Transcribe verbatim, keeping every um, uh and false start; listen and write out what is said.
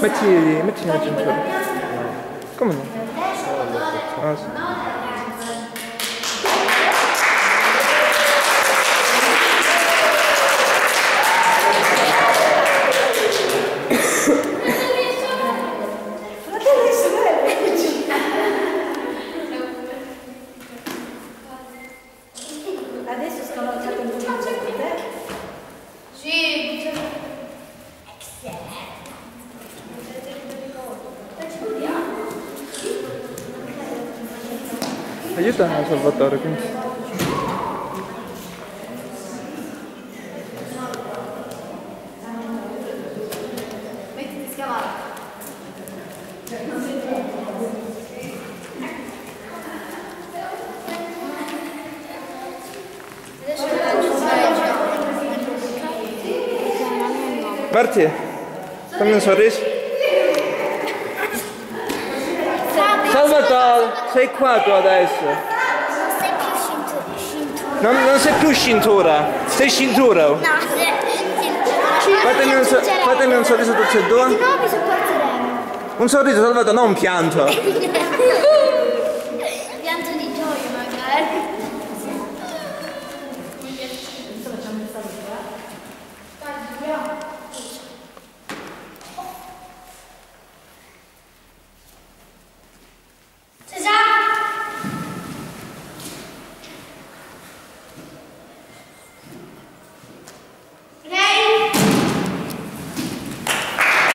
Metti, metti nella cintura. Come no? Ah, sì. Adesso scavalcato il cibo per te? Sì. Aiuta Salvatore, quindi. Mettiti scavalco. Marti, fammi un sorriso. Salvatore, sei qua tu adesso. Non sei più cintura. Non, non sei più cintura, sei cintura. No, sei cintura. Fatemi un, so fatemi un sorriso tutti e due. Di nuovo mi sopporteremo. Un sorriso, Salvatore, non un pianto.